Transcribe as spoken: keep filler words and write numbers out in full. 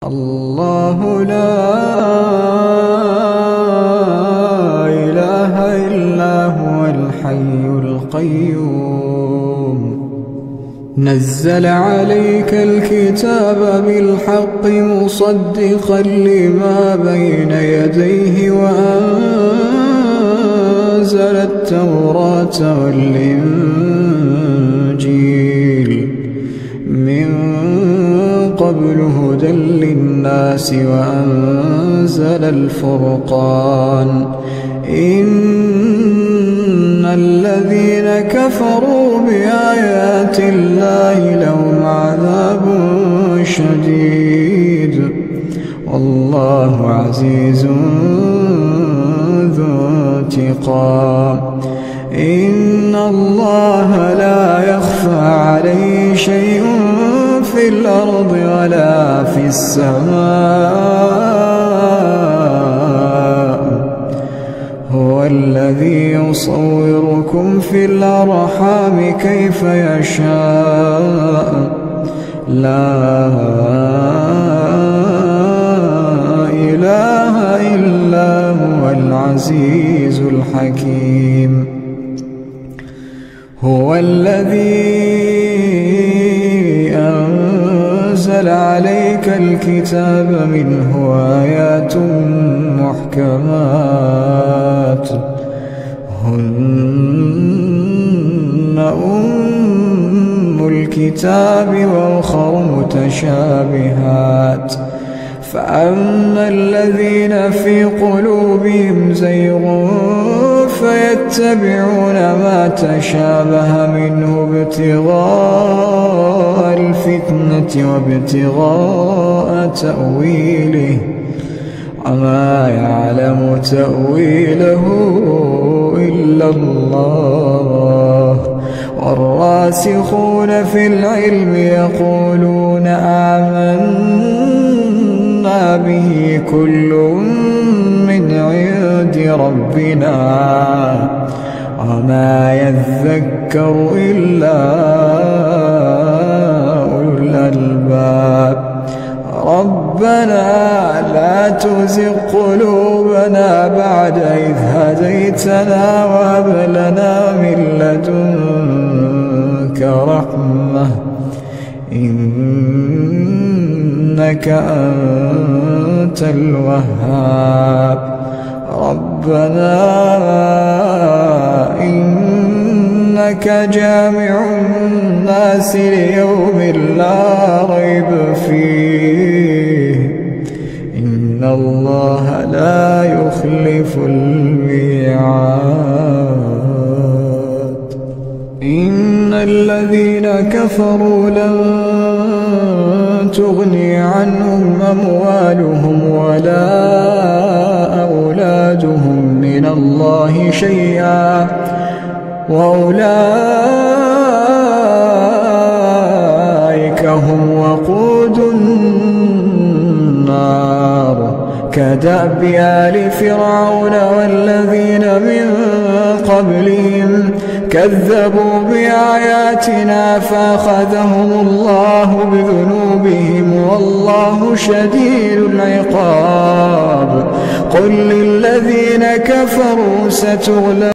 الله لا إله إلا هو الحي القيوم نزل عليك الكتاب بالحق مصدقا لما بين يديه وأنزل التوراة والإنجيل من قبل هدى للناس وأنزل الفرقان إن الذين كفروا بآيات الله لهم عذاب شديد والله عزيز ذو انتقام إن الله لا يخفى عليه شيء في الأرض ولا في السماء هو الذي يصوركم في الأرحام كيف يشاء لا إله إلا هو العزيز الحكيم هو الذي أنزل عليك الكتاب منه آيات محكمات هن أم الكتاب وأخر متشابهات فأما الذين في قلوبهم زيغ فيتبعون ما تشابه منه ابتغاء الفتنة وابتغاء تأويله وما يعلم تأويله إلا الله والراسخون في العلم يقولون آمنا به كل من عند ربنا وما يذكر إلا أولو الألباب ربنا لا تزغ قلوبنا بعد إذ هديتنا وهب لنا من لدنك رحمة إنك أنت الوهاب ربنا إنك جامع الناس ليوم لا ريب فيه إن الله لا يخلف الميعاد إن الذين كفروا لن تغني عنهم أموالهم ولا أولادهم من الله شيئا وأولئك هم وقود النار كدأب آل فرعون والذين من قبلهم كذبوا بآياتنا فأخذهم الله بذنوبهم والله شديد العقاب قل للذين كفروا ستغلبون